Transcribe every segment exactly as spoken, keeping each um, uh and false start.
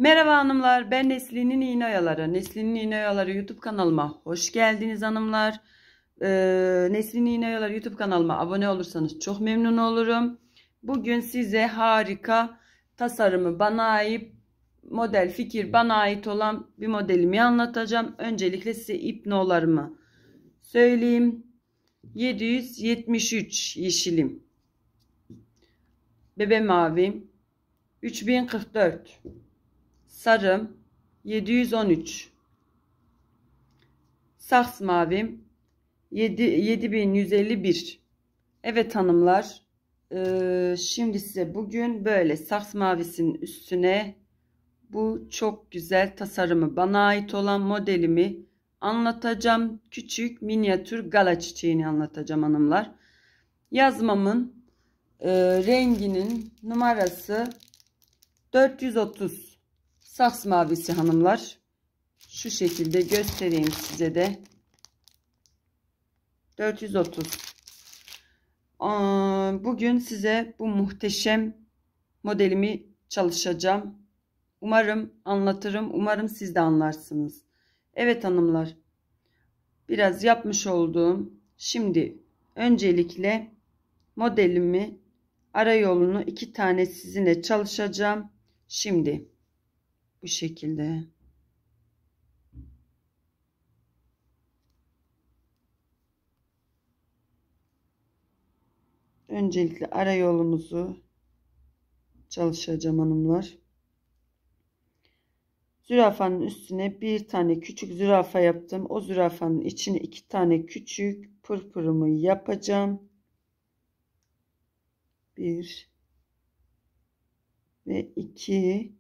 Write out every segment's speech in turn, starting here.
Merhaba hanımlar, ben Nesli'nin İğne Oyaları. Nesli'nin İğne Oyaları YouTube kanalıma hoş geldiniz hanımlar. Ee, Nesli'nin İğne Oyaları YouTube kanalıma abone olursanız çok memnun olurum. Bugün size harika tasarımı bana ait, model fikir bana ait olan bir modelimi anlatacağım. Öncelikle size ip no'larımı söyleyeyim. yedi yüz yetmiş üç yeşilim, bebe mavi üç bin kırk dört, sarım yedi yüz on üç, saks mavim yedi bin yüz elli bir. Evet hanımlar, e, şimdi size bugün böyle saks mavisinin üstüne bu çok güzel tasarımı bana ait olan modelimi anlatacağım. Küçük minyatür gala çiçeğini anlatacağım hanımlar. Yazmamın e, renginin numarası dört yüz otuz. Saks mavisi hanımlar. Şu şekilde göstereyim size de. dört yüz otuz. Bugün size bu muhteşem modelimi çalışacağım. Umarım anlatırım. Umarım siz de anlarsınız. Evet hanımlar. Biraz yapmış olduğum. Şimdi öncelikle modelimi, ara yolunu iki tane sizinle çalışacağım. Şimdi bu şekilde. Öncelikle ara yolumuzu çalışacağım hanımlar. Zürafanın üstüne bir tane küçük zürafa yaptım. O zürafanın içine iki tane küçük pırpırımı yapacağım. Bir ve iki.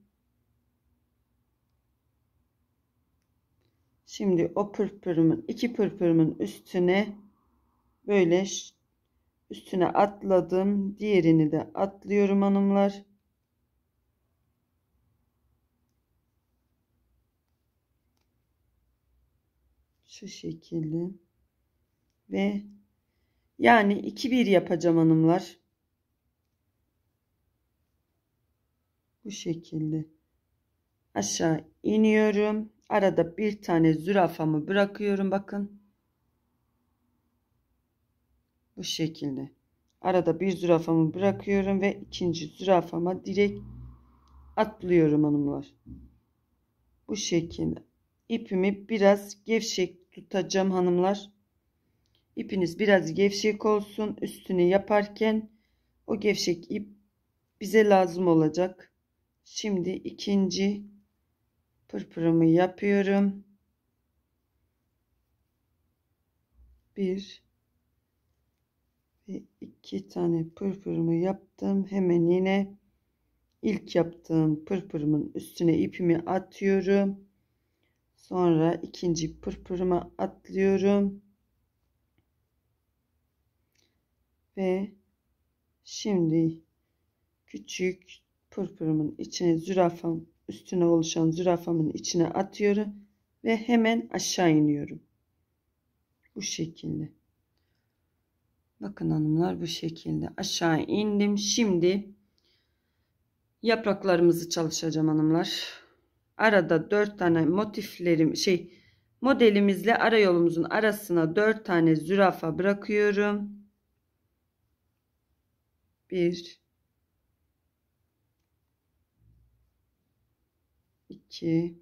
Şimdi o pırpırımın, iki pırpırımın üstüne böyle üstüne atladım. Diğerini de atlıyorum hanımlar. Şu şekilde. Ve yani iki bir yapacağım hanımlar. Bu şekilde. Aşağı iniyorum. Arada bir tane zürafamı bırakıyorum. Bakın. Bu şekilde. Arada bir zürafamı bırakıyorum ve ikinci zürafama direkt atlıyorum hanımlar. Bu şekilde. İpimi biraz gevşek tutacağım hanımlar. İpiniz biraz gevşek olsun. Üstünü yaparken o gevşek ip bize lazım olacak. Şimdi ikinci pırpırımı yapıyorum. Bir ve iki tane pırpırımı yaptım. Hemen yine ilk yaptığım pırpırımın üstüne ipimi atıyorum. Sonra ikinci pırpırıma atlıyorum. Ve şimdi küçük pırpırımın içine zürafam üstüne oluşan zürafamın içine atıyorum ve hemen aşağı iniyorum. Bu şekilde. Bakın hanımlar, bu şekilde aşağı indim. Şimdi yapraklarımızı çalışacağım hanımlar. Arada dört tane motiflerim şey modelimizle ara yolumuzun arasına dört tane zürafa bırakıyorum. Bir, iki,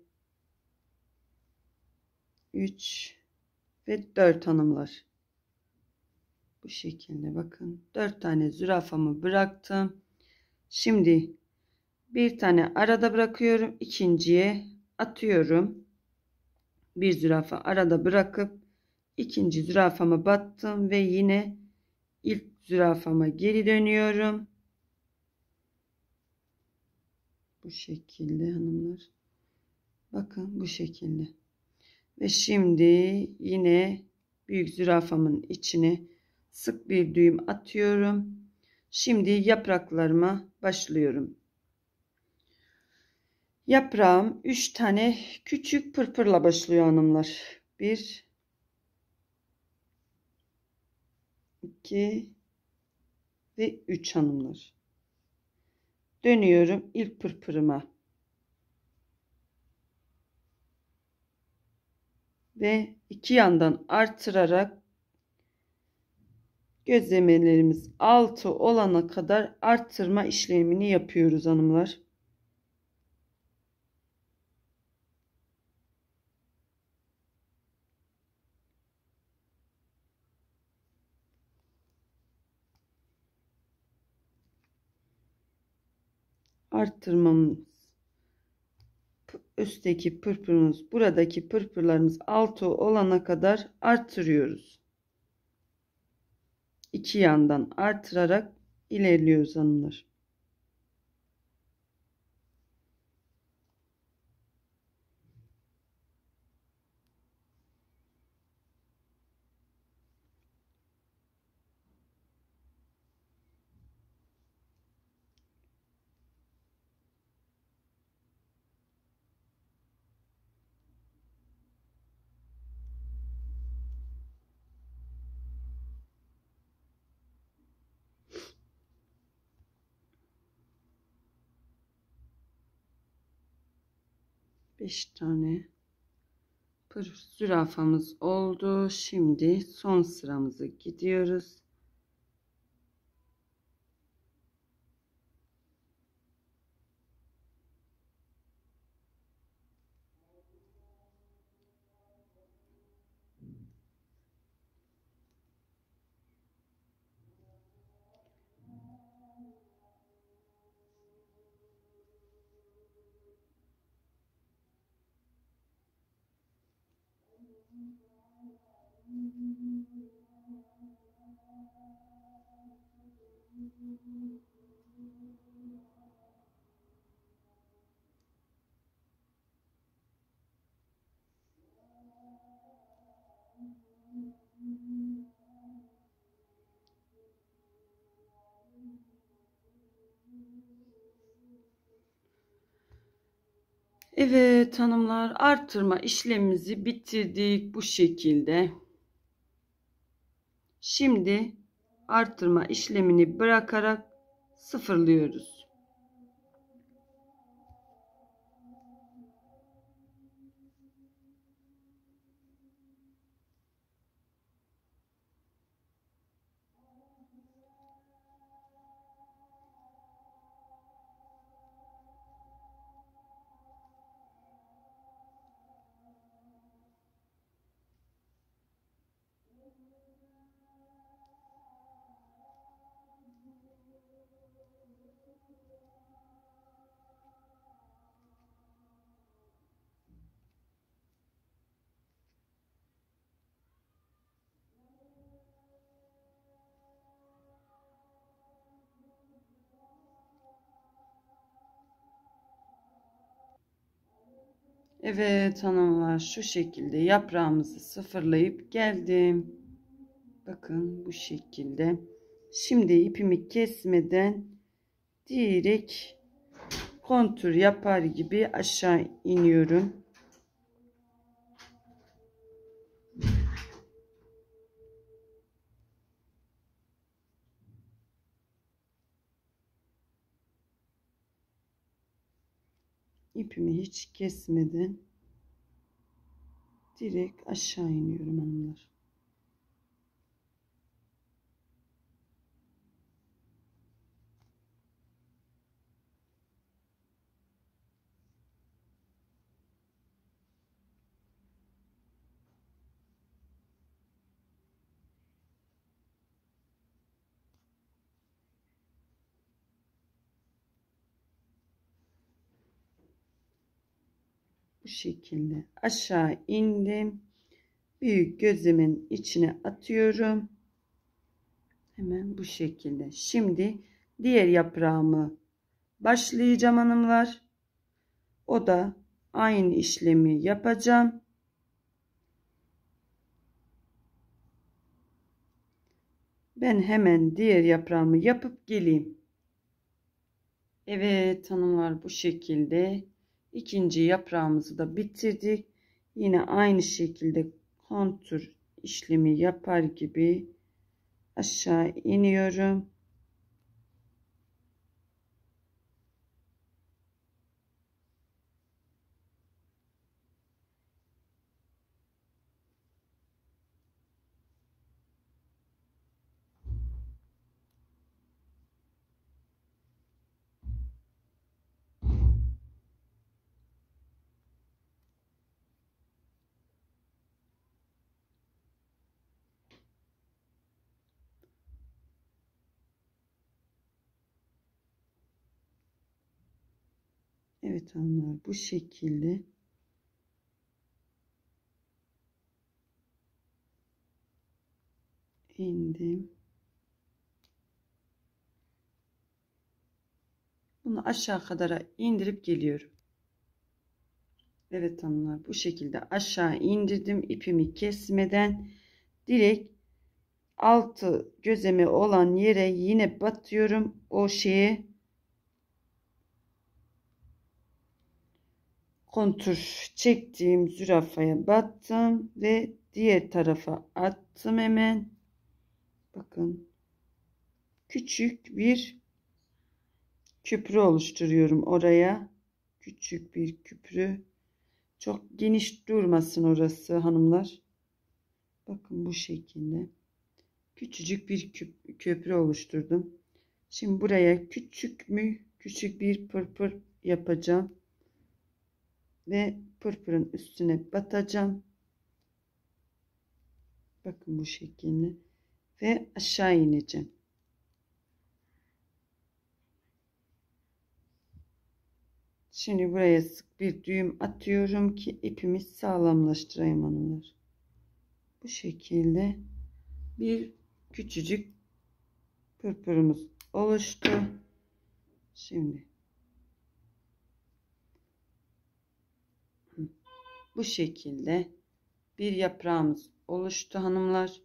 üç ve dört hanımlar. Bu şekilde bakın. dört tane zürafamı bıraktım. Şimdi bir tane arada bırakıyorum. İkinciye atıyorum. Bir zürafa arada bırakıp ikinci zürafama battım ve yine ilk zürafama geri dönüyorum. Bu şekilde hanımlar. Bakın bu şekilde. Ve şimdi yine büyük zürafamın içine sık bir düğüm atıyorum. Şimdi yapraklarıma başlıyorum. Yaprağım üç tane küçük pırpırla başlıyor hanımlar. bir, iki ve üç hanımlar. Dönüyorum ilk pırpırıma. ve iki yandan artırarak gözlemelerimiz altı olana kadar arttırma işlemini yapıyoruz hanımlar. Arttırmamız, üstteki pırpırımız, buradaki pırpırlarımız altı olana kadar arttırıyoruz. İki yandan artırarak ilerliyoruz hanımlar. beş tane pır zürafamız oldu. Şimdi son sıramızı gidiyoruz. Evet hanımlar, artırma işlemimizi bitirdik bu şekilde. Şimdi artırma işlemini bırakarak sıfırlıyoruz. Evet hanımlar, şu şekilde yaprağımızı sıfırlayıp geldim. Bakın bu şekilde. Şimdi ipimi kesmeden direkt kontur yapar gibi aşağı iniyorum. İpimi hiç kesmeden direkt aşağı iniyorum hanımlar. Bu şekilde aşağı indim. Büyük gözümün içine atıyorum. Hemen bu şekilde. Şimdi diğer yaprağımı başlayacağım hanımlar. O da aynı işlemi yapacağım. Ben hemen diğer yaprağımı yapıp geleyim. Evet hanımlar, bu şekilde ikinci yaprağımızı da bitirdik. Yine aynı şekilde kontur işlemi yapar gibi aşağı iniyorum. Evet hanımlar, bu şekilde indim. Bunu aşağı kadar indirip geliyorum. Evet hanımlar, bu şekilde aşağı indirdim ipimi kesmeden. Direkt altı gözeme olan yere yine batıyorum. O şeye kontur çektiğim zürafaya battım ve diğer tarafa attım hemen. Bakın, küçük bir küprü oluşturuyorum oraya. Küçük bir küprü. Çok geniş durmasın orası hanımlar. Bakın bu şekilde. Küçücük bir köprü oluşturdum. Şimdi buraya küçük mü küçük bir pırpır yapacağım. Ve pırpırın üstüne batacağım. Bakın bu şekilde. Ve aşağı ineceğim. Şimdi buraya sık bir düğüm atıyorum ki ipimi sağlamlaştırayım hanımlar. Bu şekilde bir küçücük pırpırımız oluştu. Şimdi bu şekilde bir yaprağımız oluştu hanımlar.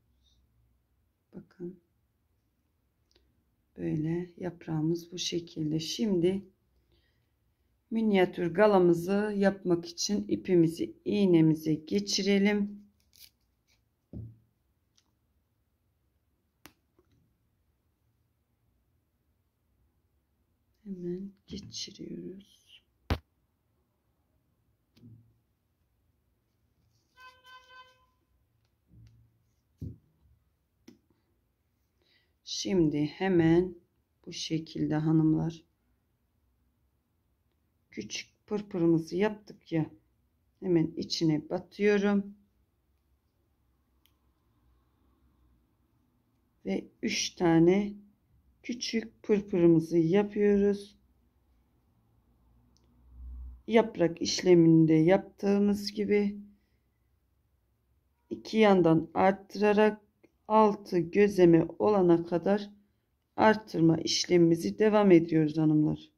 Bakın, böyle yaprağımız bu şekilde. Şimdi minyatür galamızı yapmak için ipimizi iğnemize geçirelim. Hemen geçiriyoruz. Şimdi hemen bu şekilde hanımlar, küçük pırpırımızı yaptık ya, hemen içine batıyorum ve üç tane küçük pırpırımızı yapıyoruz. Yaprak işleminde yaptığımız gibi iki yandan arttırarak altı gözeme olana kadar artırma işlemimizi devam ediyoruz hanımlar.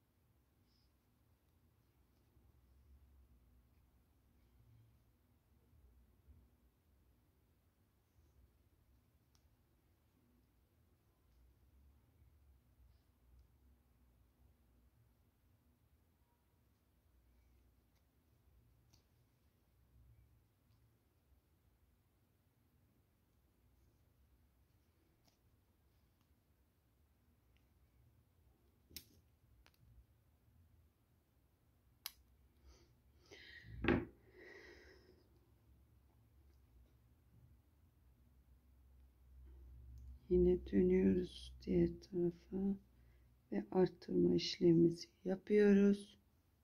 Yine dönüyoruz diğer tarafa ve artırma işlemimizi yapıyoruz.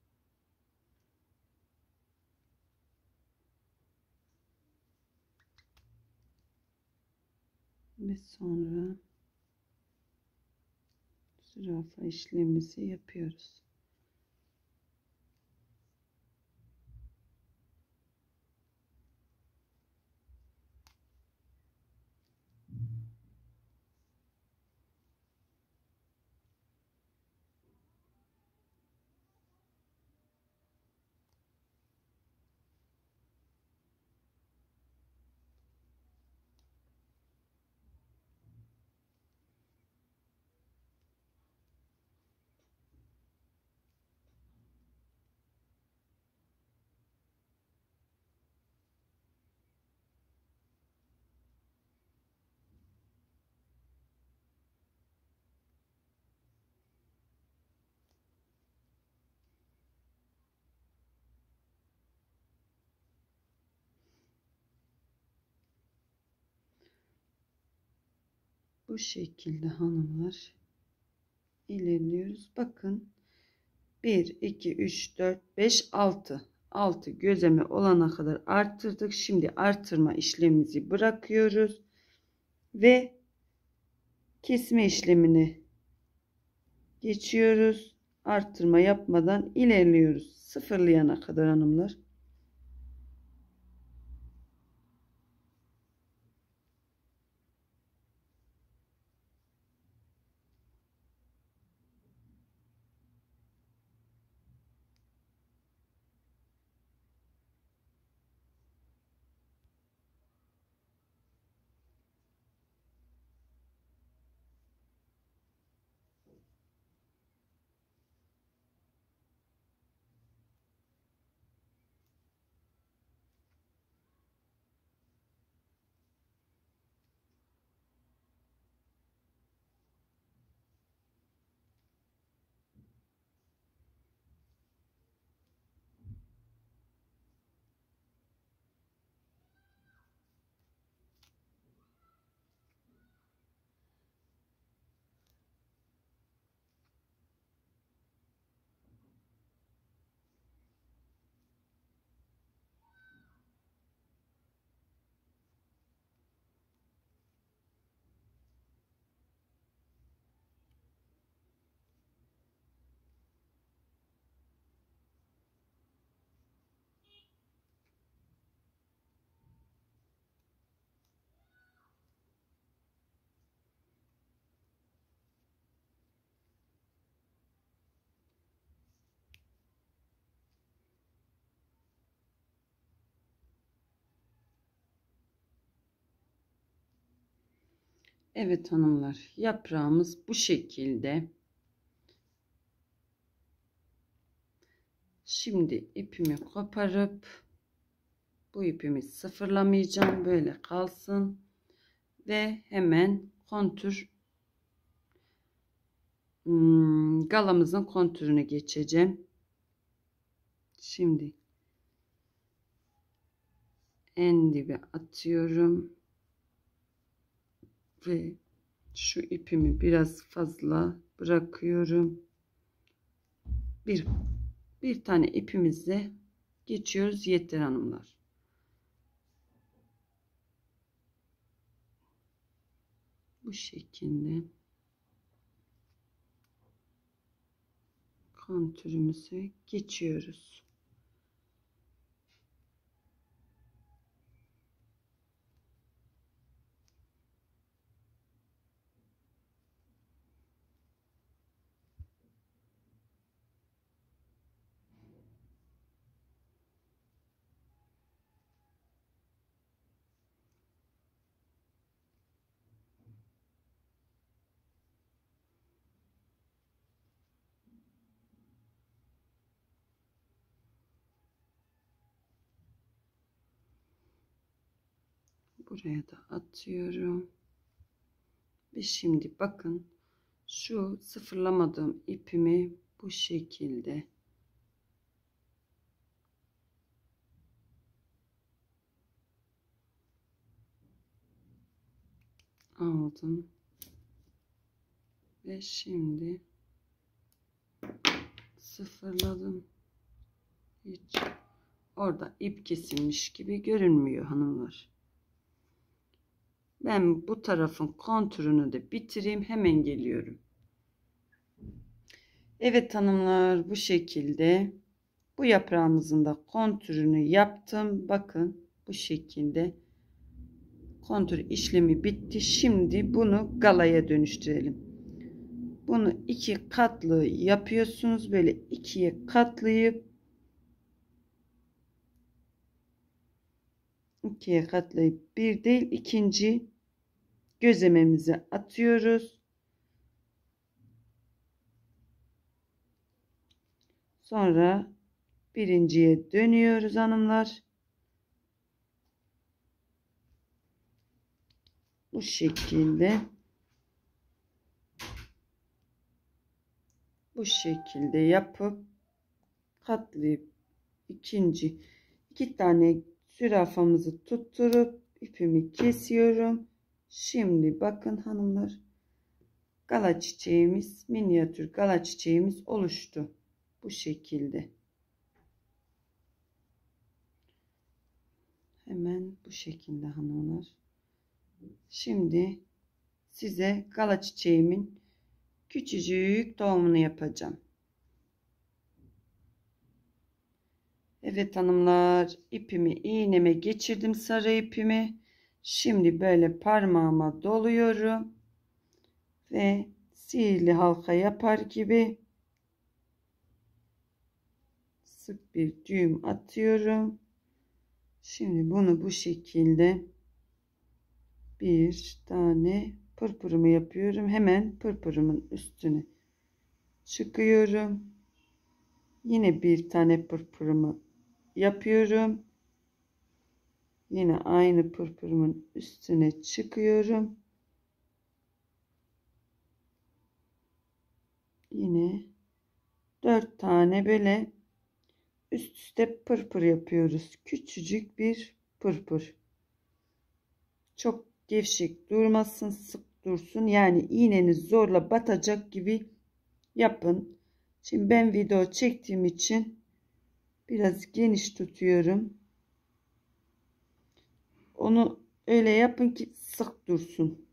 Ve sonra zürafa işlemimizi yapıyoruz. Bu şekilde hanımlar ilerliyoruz. Bakın, bir iki üç dört beş altı altı gözeme olana kadar arttırdık. Şimdi artırma işlemimizi bırakıyoruz ve kesme işlemini geçiyoruz. artırma yapmadan ilerliyoruz. Sıfırlayana kadar hanımlar. Evet hanımlar, yaprağımız bu şekilde. Şimdi ipimi koparıp bu ipimi sıfırlamayacağım, böyle kalsın ve hemen kontür hmm, galamızın kontürünü geçeceğim. Şimdi en dibe atıyorum ve şu ipimi biraz fazla bırakıyorum. Bir bir tane ipimizle geçiyoruz, yeter hanımlar. Bu şekilde kontürümüzü geçiyoruz. Buraya da atıyorum. Ve şimdi bakın, şu sıfırlamadığım ipimi bu şekilde aldım ve şimdi sıfırladım. Hiç orada ip kesilmiş gibi görünmüyor hanımlar. Ben bu tarafın kontürünü de bitireyim, hemen geliyorum. Evet hanımlar, bu şekilde bu yaprağımızın da kontürünü yaptım. Bakın bu şekilde kontür işlemi bitti. Şimdi bunu galaya dönüştürelim. Bunu iki katlı yapıyorsunuz. Böyle ikiye katlayıp ikiye katlayıp bir değil ikinci gözlememizi atıyoruz. Sonra birinciye dönüyoruz hanımlar. Bu şekilde bu şekilde yapıp katlayıp ikinci iki tane zürafamızı tutturup ipimi kesiyorum. Şimdi bakın hanımlar, gala çiçeğimiz, minyatür gala çiçeğimiz oluştu. Bu şekilde. Hemen bu şekilde hanımlar. Şimdi size gala çiçeğimin küçücük doğumunu yapacağım. Evet hanımlar, ipimi iğneme geçirdim, sarı ipimi. Şimdi böyle parmağıma doluyorum ve sihirli halka yapar gibi sık bir düğüm atıyorum. Şimdi bunu bu şekilde bir tane pırpırımı yapıyorum. Hemen pırpırımın üstüne çıkıyorum. Yine bir tane pırpırımı yapıyorum. Yine aynı pırpırımın üstüne çıkıyorum. Yine dört tane böyle üst üste pırpır yapıyoruz. Küçücük bir pırpır. Çok gevşek durmasın, sık dursun. Yani iğneniz zorla batacak gibi yapın. Şimdi ben video çektiğim için biraz geniş tutuyorum. Onu öyle yapın ki sık dursun.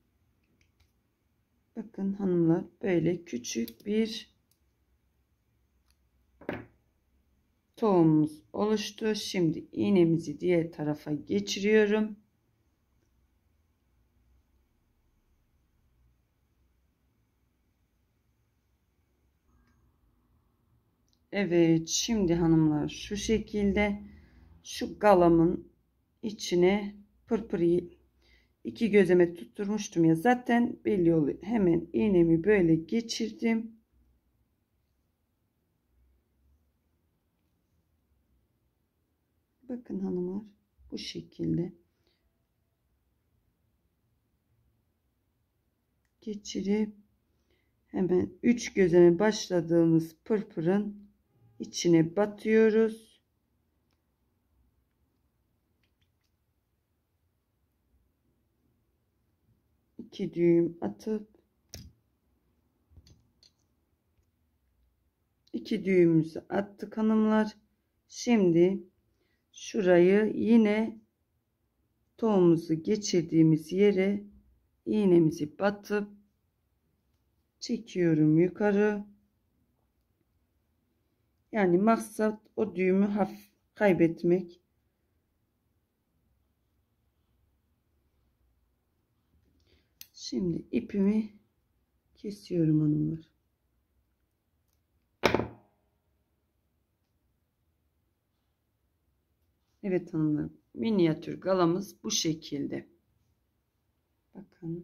Bakın hanımlar, böyle küçük bir tohumumuz oluştu. Şimdi iğnemizi diğer tarafa geçiriyorum. Evet, şimdi hanımlar şu şekilde şu galamın içine pırpırı iki gözeme tutturmuştum ya, zaten belli oluyor. Hemen iğnemi böyle geçirdim. Bakın hanımlar, bu şekilde geçirip hemen üç gözeme başladığımız pırpırın içine batıyoruz. İki düğüm atıp iki düğümümüzü attık hanımlar. Şimdi şurayı yine tohumumuzu geçirdiğimiz yere iğnemizi batıp çekiyorum yukarı. Yani maksat o düğümü hafif kaybetmek. Şimdi ipimi kesiyorum hanımlar. Evet hanımlar, minyatür galamız bu şekilde. Bakın.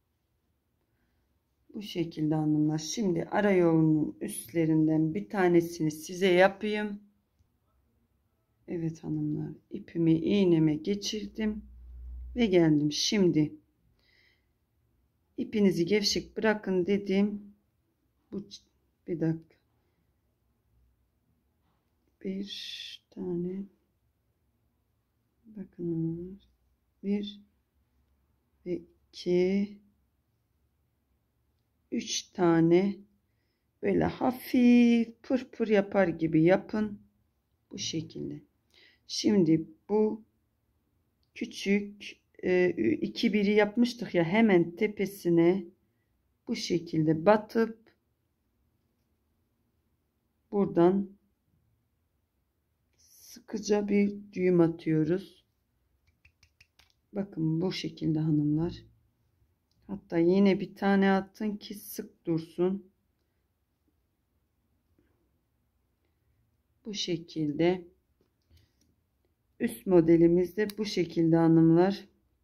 Bu şekilde hanımlar. Şimdi ara yolunun üstlerinden bir tanesini size yapayım. Evet hanımlar, ipimi iğneme geçirdim ve geldim. Şimdi ipinizi gevşek bırakın dedim. Bu bir dakika. Bir tane. Bakın hanımlar. Bir ve iki. Üç tane böyle hafif pırpır yapar gibi yapın. Bu şekilde. Şimdi bu küçük e, iki biri yapmıştık ya, hemen tepesine bu şekilde batıp buradan sıkıca bir düğüm atıyoruz. Bakın bu şekilde hanımlar. Hatta yine bir tane attın ki sık dursun. Bu şekilde. Üst modelimiz de bu şekilde hanımlar.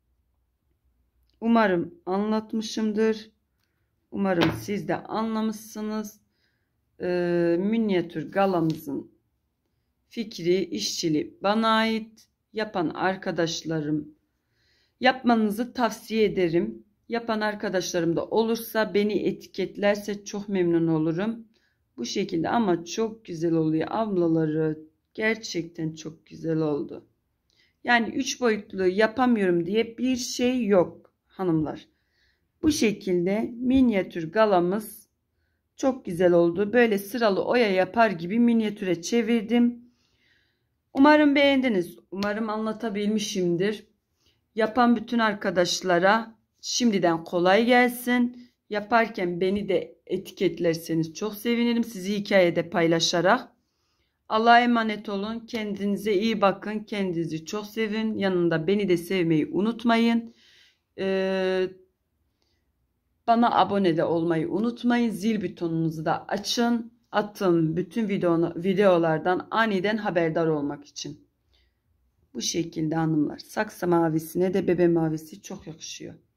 Umarım anlatmışımdır. Umarım siz de anlamışsınız. Ee, minyatür galamızın fikri, işçiliği bana ait. Yapan arkadaşlarım, yapmanızı tavsiye ederim. Yapan arkadaşlarım da olursa beni etiketlerse çok memnun olurum. Bu şekilde ama çok güzel oluyor. Ablaları gerçekten çok güzel oldu. Yani üç boyutlu yapamıyorum diye bir şey yok hanımlar. Bu şekilde minyatür galamız çok güzel oldu. Böyle sıralı oya yapar gibi minyatüre çevirdim. Umarım beğendiniz. Umarım anlatabilmişimdir. Yapan bütün arkadaşlara şimdiden kolay gelsin. Yaparken beni de etiketlerseniz çok sevinirim. Sizi hikayede paylaşarak. Allah'a emanet olun. Kendinize iyi bakın. Kendinizi çok sevin. Yanında beni de sevmeyi unutmayın. Ee, bana abone de olmayı unutmayın. Zil butonunuzu da açın. Attığım bütün video, videolardan aniden haberdar olmak için. Bu şekilde hanımlar. Saksı mavisine de bebe mavisi çok yakışıyor.